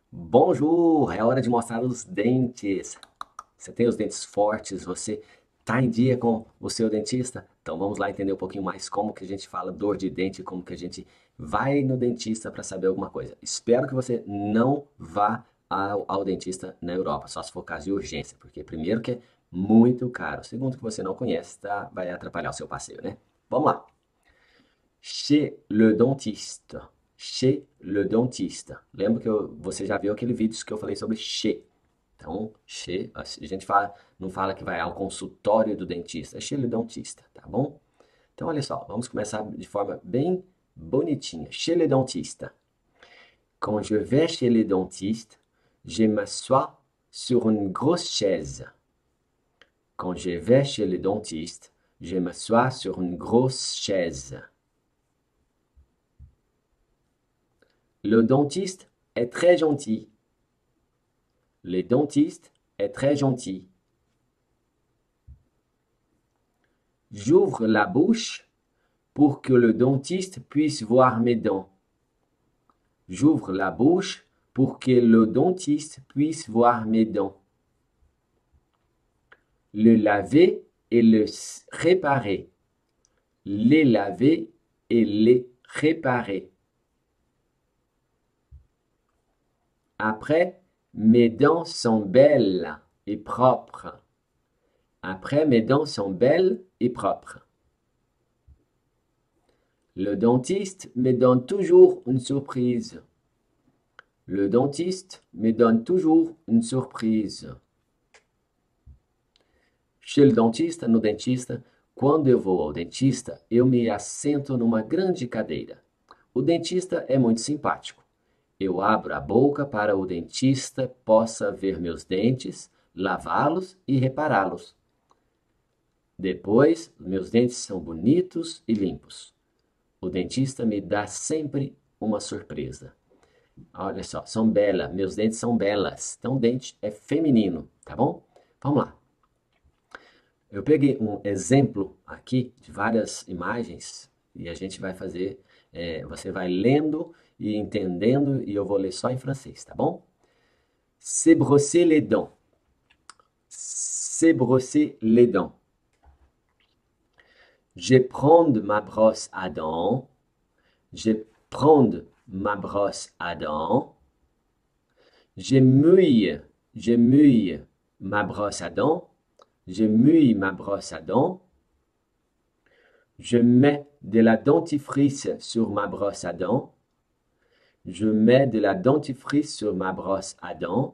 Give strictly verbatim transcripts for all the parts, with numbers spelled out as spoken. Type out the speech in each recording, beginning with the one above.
Bonjour! É hora de mostrar os dentes. Você tem os dentes fortes? Você tá em dia com o seu dentista? Então vamos lá entender um pouquinho mais como que a gente fala dor de dente, como que a gente vai no dentista para saber alguma coisa. Espero que você não vá ao, ao dentista na Europa, só se for caso de urgência, porque primeiro que é muito caro, segundo que você não conhece, tá, vai atrapalhar o seu passeio, né? Vamos lá. Chez le dentiste. Chez le dentiste. Lembra que eu- você já viu aquele vídeo que eu falei sobre chez. Então, chez, a gente fala, não fala que vai ao consultório do dentista, é chez le dentiste, tá bom? Então, olha só, vamos começar de forma bem bonitinha. Chez le dentiste. Quand je vais chez le dentiste, je m'assois sur une grosse chaise. Quand je vais chez le dentiste, je m'assois sur une grosse chaise. Le dentiste est très gentil. Le dentiste est très gentil. J'ouvre la bouche pour que le dentiste puisse voir mes dents. J'ouvre la bouche pour que le dentiste puisse voir mes dents. Le laver et le réparer. Les laver et les réparer. Après, mes dents sont belles et propres. Après, mes dents sont belles et propres. Le dentiste me donne toujours une surprise. Le dentiste me donne toujours une surprise. Chez le dentiste, no dentista, quando eu vou ao dentista, eu me assento numa grande cadeira. O dentista é muito simpático. Eu abro a boca para o dentista possa ver meus dentes, lavá-los e repará-los. Depois, meus dentes são bonitos e limpos. O dentista me dá sempre uma surpresa. Olha só, são belas, meus dentes são belas. Então, dente é feminino, tá bom? Vamos lá. Eu peguei um exemplo aqui de várias imagens e a gente vai fazer, é, você vai lendo e entendendo e eu vou ler só em francês, tá bom? Se brosser les dents. Se brosser les dents. Je prends ma brosse à dents. Je prends ma brosse à dents. Je mouille, je mouille ma brosse à dents. Je mouille ma brosse à dents. Je mets de la dentifrice sur ma brosse à dents. Je mets de la dentifrice sur ma brosse à dents.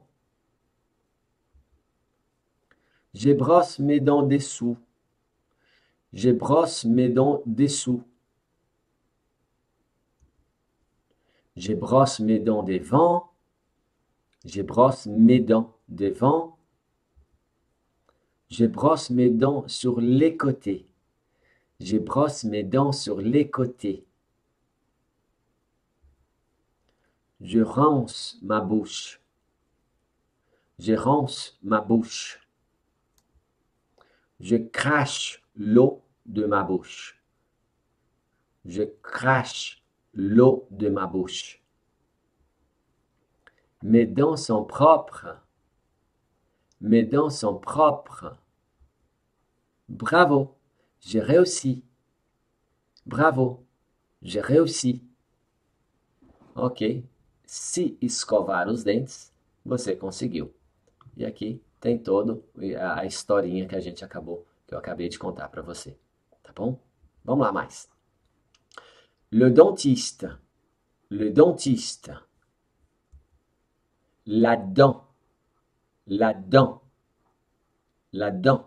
Je brosse mes dents dessous. Je brosse mes dents dessous. Je brosse mes dents devant. Je brosse mes dents devant. Je brosse mes dents sur les côtés. Je brosse mes dents sur les côtés. Je rince ma bouche. Je rince ma bouche. Je crache l'eau de ma bouche. Je crache l'eau de ma bouche. Mes dents sont propres. Mes dents sont propres. Bravo, j'ai réussi. Bravo, j'ai réussi. Ok, se escovar os dentes, você conseguiu. E aqui tem todo a historinha que a gente acabou, que eu acabei de contar para você, tá bom? Vamos lá mais. Le dentiste, le dentiste. La dent, la dent, la dent.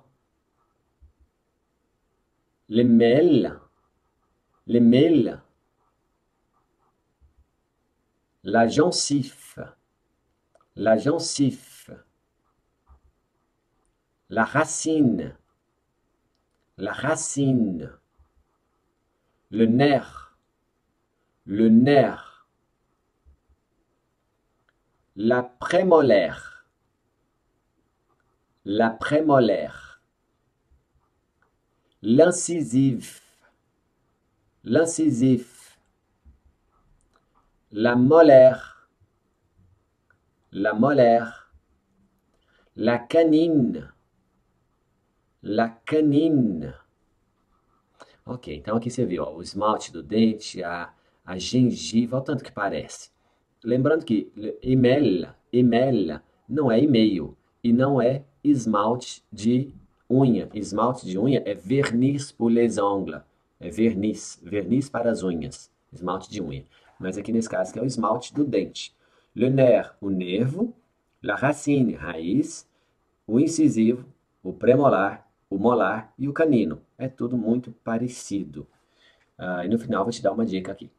Les mêles, les mêles. La gencive, la gencive. La racine, la racine. Le nerf, le nerf. La prémolaire, la prémolaire. L'incisive, l'incisif. La molaire, la molaire, la canine, la canine. Ok, então aqui você viu ó, o esmalte do dente, a, a gengiva, olha o tanto que parece. Lembrando que emel, emel não é e-mail e não é esmalte de unha. Esmalte de unha é verniz pour les ongles, é verniz, verniz para as unhas, esmalte de unha. Mas aqui nesse caso que é o esmalte do dente. Le nerf, o nervo, la racine, raiz, o incisivo, o premolar, o molar e o canino. É tudo muito parecido. Ah, e no final vou te dar uma dica aqui.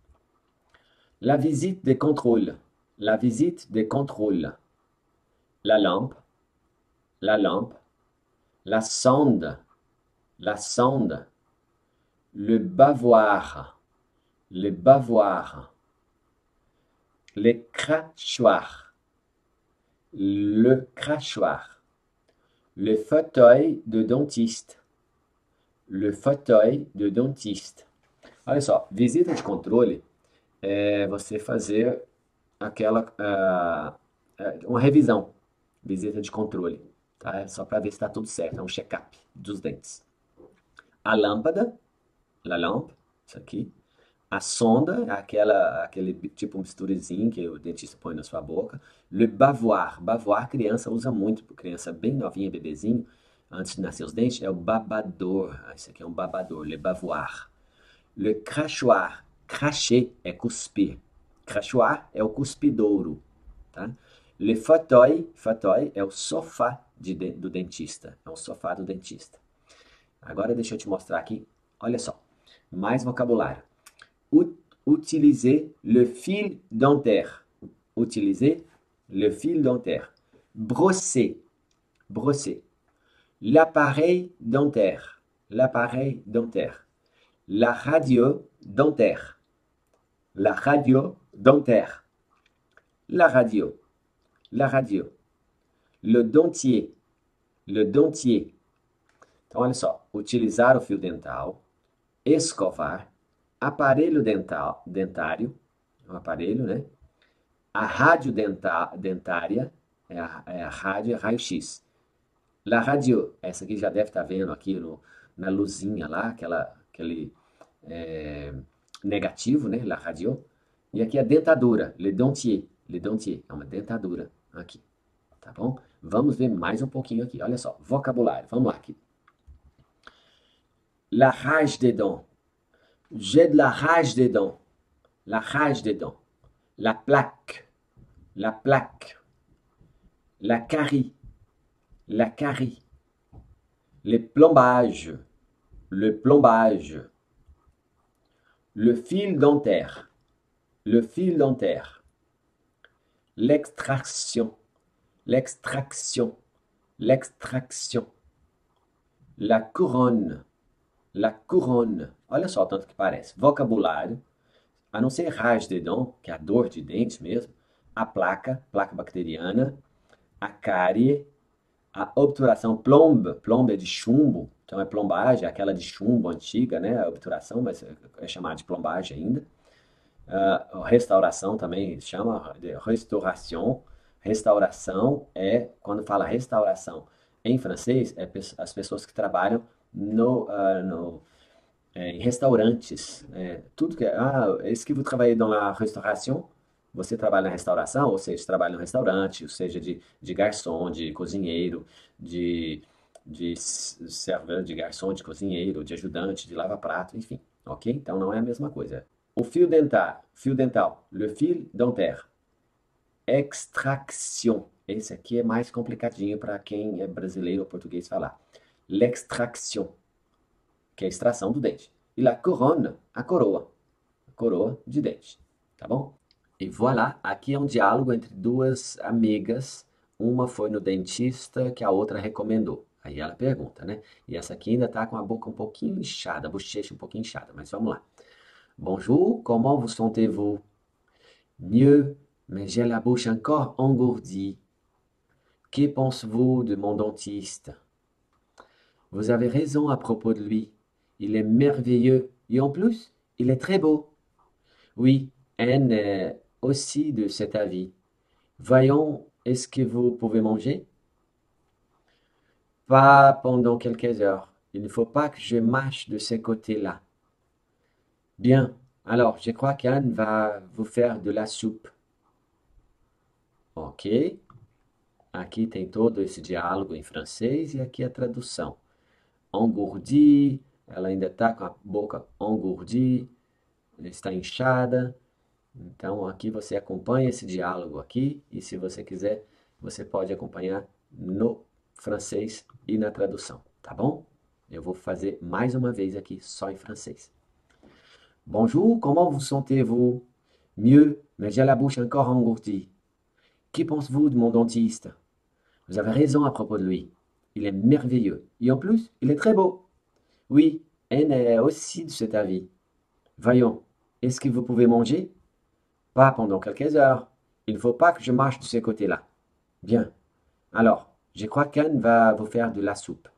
La visite de contrôle. La visite de contrôle. La lampe. La lampe. La sonde. La sonde. Le bavoir. Le bavoir. Le crachoir. Le crachoir. Le fauteuil de dentiste. Le fauteuil de dentiste. Olha só, visita de controle é você fazer aquela uh, uh, uma revisão, visita de controle, tá? É só para ver se está tudo certo, é um check-up dos dentes. A lâmpada, la lampe, isso aqui. A sonda, é aquela, aquele tipo misturizinho que o dentista põe na sua boca. Le bavoir, bavoir criança usa muito, criança bem novinha, bebezinho, antes de nascer os dentes, é o babador. Esse aqui é um babador, le bavoir. Le crachoir, crachê é cuspir. Crachoir é o cuspidouro, tá? Le fauteuil, fauteuil é o sofá de, do dentista, é um sofá do dentista. Agora deixa eu te mostrar aqui, olha só, mais vocabulário. Utiliser le fil dentaire. Utiliser le fil dentaire. Brosser, brosser. L'appareil dentaire, l'appareil dentaire. La radio dentaire, la radio dentaire. La radio, la radio. Le dentier, le dentier. Então, olha só, utilizar o fio dental, escovar, aparelho dental, dentário, um aparelho, né? A rádio dental, dentária, é a, é a rádio, é raio-x. La radio, essa aqui já deve estar vendo aqui no, na luzinha lá, aquela, aquele é, negativo, né? La radio. E aqui a dentadura, le dentier, le dentier, é uma dentadura aqui, tá bom? Vamos ver mais um pouquinho aqui, olha só, vocabulário, vamos lá aqui. La rage des dents. J'ai de la rage des dents. La rage des dents. La plaque. La plaque. La carie. La carie. Le plombage. Le plombage. Le fil dentaire. Le fil dentaire. L'extraction. L'extraction. L'extraction. La couronne. La couronne. Olha só o tanto que parece. Vocabulário. A não ser rage de dents, que é a dor de dentes mesmo. A placa, placa bacteriana. A cárie. A obturação, plombe. Plombe é de chumbo. Então é plombagem, é aquela de chumbo antiga, né? A obturação, mas é chamada de plombagem ainda. Uh, restauração também chama de restauration. Restauração é, quando fala restauração em francês, é as pessoas que trabalham no, uh, no, é, em restaurantes. É, tudo que é, ah, est-ce que vous travaillez dans la restauration? Você trabalha na restauração, ou seja, trabalha no restaurante, ou seja, de, de garçom, de cozinheiro, de, de serveur, de garçom, de cozinheiro, de ajudante, de lava-prato, enfim, ok? Então não é a mesma coisa. O fio dental, fio dental, le fil dentaire. Extraction. Esse aqui é mais complicadinho para quem é brasileiro ou português falar. L'extraction, que é a extração do dente. E la couronne, a coroa. A coroa de dente, tá bom? E voilà, aqui é um diálogo entre duas amigas. Uma foi no dentista que a outra recomendou. Aí ela pergunta, né? E essa aqui ainda tá com a boca um pouquinho inchada, a bochecha um pouquinho inchada, mas vamos lá. Bonjour, comment vous sentez-vous? Mieux, mais j'ai la bouche encore engourdie. Que pensez-vous de mon dentiste? Vous avez raison à propos de lui. Il est merveilleux et en plus, il est très beau. Oui, Anne est aussi de cet avis. Voyons, est-ce que vous pouvez manger? Pas pendant quelques heures. Il ne faut pas que je marche de ce côté-là. Bien. Alors, je crois qu'Anne va vous faire de la soupe. Ok. Aqui tem todo esse diálogo em francês e aqui a tradução. Engourdi, ela ainda está com a boca engourdi, está inchada. Então aqui você acompanha esse diálogo aqui e se você quiser, você pode acompanhar no francês e na tradução, tá bom? Eu vou fazer mais uma vez aqui só em francês. Bonjour, comment vous sentez-vous? Mieux, mais j'ai la bouche encore engourdie. Que pensez-vous de mon dentiste? Vous avez raison à propos de lui. Il est merveilleux. Et en plus, il est très beau. Oui, Anne est aussi de cet avis. Voyons, est-ce que vous pouvez manger? Pas pendant quelques heures. Il ne faut pas que je marche de ce côté-là. Bien. Alors, je crois qu'Anne va vous faire de la soupe.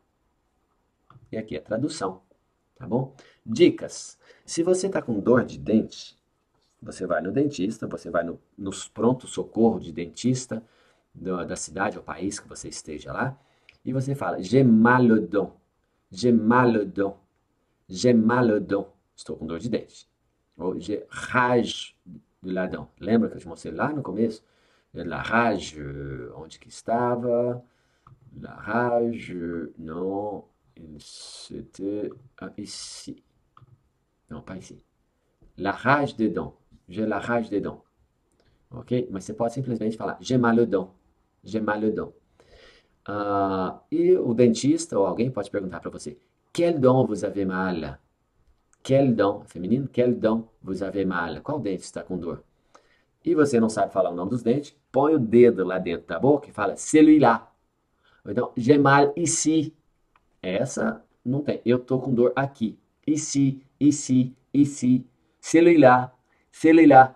E aqui a tradução, tá bom? Dicas. Se você está com dor de dente, você vai no dentista, você vai no, nos pronto-socorro de dentista do, da cidade ou país que você esteja lá, e você fala, j'ai mal aux dents, j'ai mal aux dents, j'ai mal aux dents, estou com dor de dente. Ou j'ai rage de la dent. Lembra que eu te mostrei lá no começo? La rage, onde que estava? La rage, não, c'était ici. Não, pas ici. La rage des dents. J'ai la rage des dents. Ok? Mas você pode simplesmente falar, j'ai mal aux dents. J'ai mal aux dents. Uh, e o dentista ou alguém pode perguntar para você, quelle dent vous avez mal? Quelle dent, feminino, quelle dent vous avez mal? Qual dente está com dor? E você não sabe falar o nome dos dentes, põe o dedo lá dentro da boca e fala, celui-là. Então, j'ai mal ici. Essa não tem. Eu tô com dor aqui. Ici, ici, ici. Celui-là, celui-là.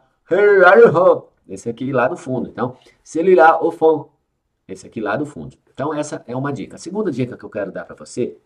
Esse aqui lá do fundo. Então, celui-là au fond. Esse aqui lá do fundo. Então, essa é uma dica. A segunda dica que eu quero dar para você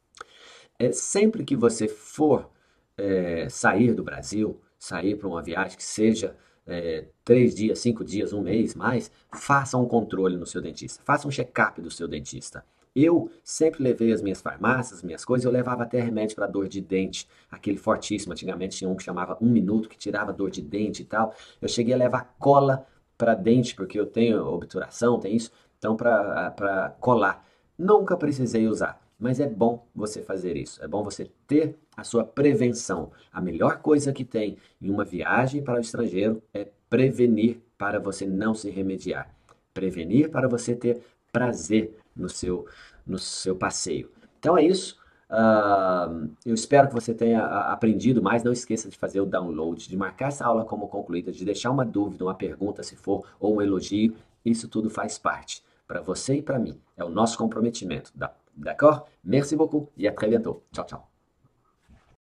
é sempre que você for é, sair do Brasil, sair para uma viagem que seja é, três dias, cinco dias, um mês, mais, faça um controle no seu dentista. Faça um check-up do seu dentista. Eu sempre levei as minhas farmácias, as minhas coisas, eu levava até remédio para dor de dente, aquele fortíssimo. Antigamente tinha um que chamava um minuto, que tirava dor de dente e tal. Eu cheguei a levar cola para dente, porque eu tenho obturação, tem isso, então para colar. Nunca precisei usar, mas é bom você fazer isso. É bom você ter a sua prevenção. A melhor coisa que tem em uma viagem para o estrangeiro é prevenir para você não se remediar. Prevenir para você ter prazer no seu, no seu passeio. Então é isso. Uh, eu espero que você tenha aprendido mais. Não esqueça de fazer o download, de marcar essa aula como concluída, de deixar uma dúvida, uma pergunta, se for, ou um elogio. Isso tudo faz parte. Para você e para mim. É o nosso comprometimento. D'accord? Merci beaucoup e à très bientôt. Tchau, tchau.